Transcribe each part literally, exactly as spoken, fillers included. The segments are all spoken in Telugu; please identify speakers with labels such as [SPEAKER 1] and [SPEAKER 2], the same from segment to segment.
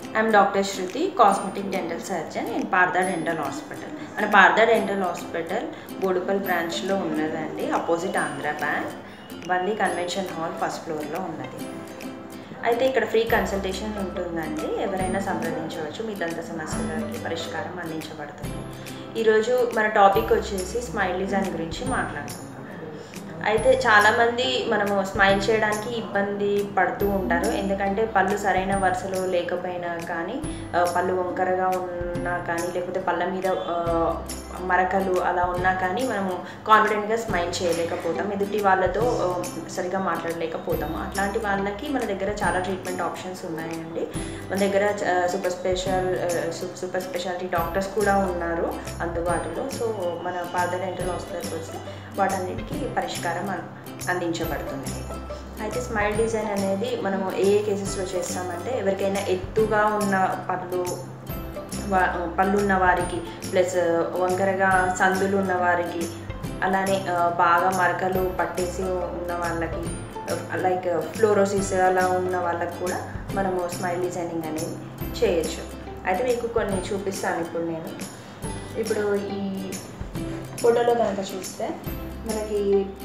[SPEAKER 1] I'm Doctor Shruti, cosmetic dental surgeon in Partha Dental Hospital. మన Partha Dental Hospital బోడుపల్ బ్రాంచ్లో ఉన్నదండి, opposite Andhra bank, Bandi convention hall first ఫ్లోర్లో ఉన్నది. అయితే ఇక్కడ ఫ్రీ కన్సల్టేషన్ ఉంటుందండి, ఎవరైనా సంప్రదించవచ్చు, మీ దంత సమస్యలకి పరిష్కారం అందించబడుతుంది. ఈరోజు మన టాపిక్ వచ్చేసి స్మైల్ డిజైన్ గురించి మాట్లాడుకుందాం. అయితే చాలామంది మనము స్మైల్ చేయడానికి ఇబ్బంది పడుతూ ఉంటారు, ఎందుకంటే పళ్ళు సరైన వరుసలో లేకపోయినా కానీ, పళ్ళు వంకరగా ఉన్నా కానీ, లేకపోతే పళ్ళ మీద మరకలు అలా ఉన్నా కానీ మనము కాన్ఫిడెంట్గా స్మైల్ చేయలేకపోతాం, ఎదుటి వాళ్ళతో సరిగా మాట్లాడలేకపోతాము. అట్లాంటి వాళ్ళకి మన దగ్గర చాలా ట్రీట్మెంట్ ఆప్షన్స్ ఉన్నాయండి. మన దగ్గర super special super speciality doctors కూడా ఉన్నారు అందుబాటులో. సో మన పార్థ డెంటల్ హాస్పిటల్కి వస్తే వాటన్నిటికీ పరిష్కారం అందించబడుతుంది. అయితే స్మైల్ డిజైన్ అనేది మనము ఏ ఏ కేసెస్లో చేస్తామంటే, ఎవరికైనా ఎత్తుగా ఉన్న పళ్ళు పళ్ళు ఉన్న వారికి, ప్లస్ వంకరగా సందులు ఉన్న వారికి, అలానే బాగా మరకలు పట్టేసి ఉన్న వాళ్ళకి, లైక్ ఫ్లోరోసిస్ అలా ఉన్న వాళ్ళకి కూడా మనము స్మైల్ డిజైనింగ్ అనేది చేయొచ్చు. అయితే మీకు కొన్ని చూపిస్తాను ఇప్పుడు నేను. ఇప్పుడు ఈ ఫోటోలో కనుక చూస్తే మనకి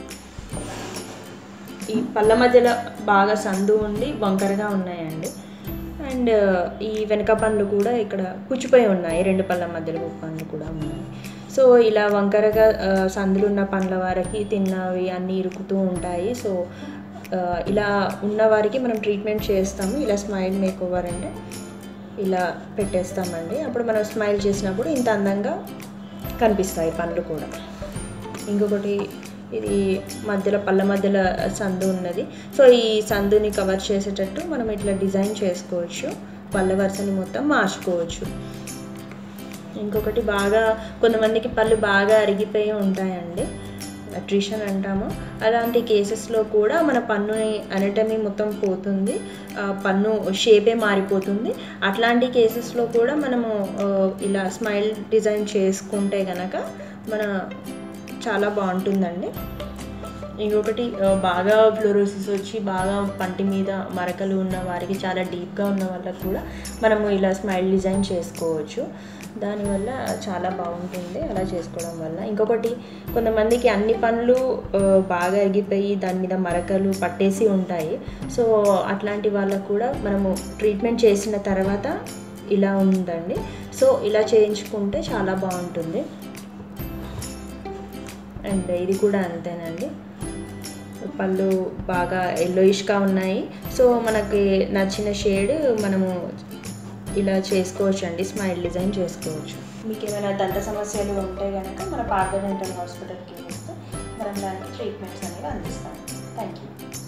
[SPEAKER 1] ఈ పళ్ళ మధ్యలో బాగా సందు ఉండి వంకరగా ఉన్నాయండి, అండ్ ఈ వెనక పళ్ళు కూడా ఇక్కడ పుచ్చిపోయి ఉన్నాయి, రెండు పళ్ళ మధ్యలో పళ్ళు కూడా ఉన్నాయి. సో ఇలా వంకరగా సందులు ఉన్న పండ్ల వారికి తిన్నవి అన్నీ ఇరుకుతూ ఉంటాయి. సో ఇలా ఉన్న వారికి మనం ట్రీట్మెంట్ చేస్తాము. ఇలా స్మైల్ మేక్ ఓవర్ అంటే ఇలా పెట్టేస్తామండి. అప్పుడు మనం స్మైల్ చేసినప్పుడు ఇంత అందంగా కనిపిస్తాయి పండ్లు కూడా. ఇంకొకటి, ఇది మధ్యలో పళ్ళ మధ్యలో సందు ఉన్నది. సో ఈ సందుని కవర్ చేసేటట్టు మనం ఇట్లా డిజైన్ చేసుకోవచ్చు, పళ్ళ వరుసని మొత్తం మార్చుకోవచ్చు. ఇంకొకటి, బాగా కొంతమందికి పళ్ళు బాగా అరిగిపోయి ఉంటాయండి, అట్రిషన్ అంటాము. అలాంటి కేసెస్లో కూడా మన పన్నుని అనటమీ మొత్తం పోతుంది, పన్ను షేపే మారిపోతుంది. అట్లాంటి కేసెస్లో కూడా మనము ఇలా స్మైల్ డిజైన్ చేసుకుంటే కనుక మన చాలా బాగుంటుందండి. ఇంకొకటి, బాగా ఫ్లోరోసిస్ వచ్చి బాగా పంటి మీద మరకలు ఉన్న వారికి, చాలా డీప్గా ఉన్న వాళ్ళకి కూడా మనము ఇలా స్మైల్ డిజైన్ చేసుకోవచ్చు. దానివల్ల చాలా బాగుంటుంది అలా చేసుకోవడం వల్ల. ఇంకొకటి, కొంతమందికి అన్ని పనులు బాగా ఎగిపోయి దాని మీద మరకలు పట్టేసి ఉంటాయి. సో అట్లాంటి వాళ్ళకు కూడా మనము ట్రీట్మెంట్ చేసిన తర్వాత ఇలా ఉందండి. సో ఇలా చేయించుకుంటే చాలా బాగుంటుంది. అండ్ ఇది కూడా అంతేనండి, పళ్ళు బాగా ఎల్లోయిష్గా ఉన్నాయి. సో మనకి నచ్చిన షేడ్ మనము ఇలా చేసుకోవచ్చు అండి, స్మైల్ డిజైన్ చేసుకోవచ్చు. మీకు ఏమైనా దంత సమస్యలు ఉంటే కనుక మన పార్థ డెంటల్ హాస్పిటల్కి వస్తే మనం దానికి ట్రీట్మెంట్స్ అనేవి అందిస్తాం. Thank you.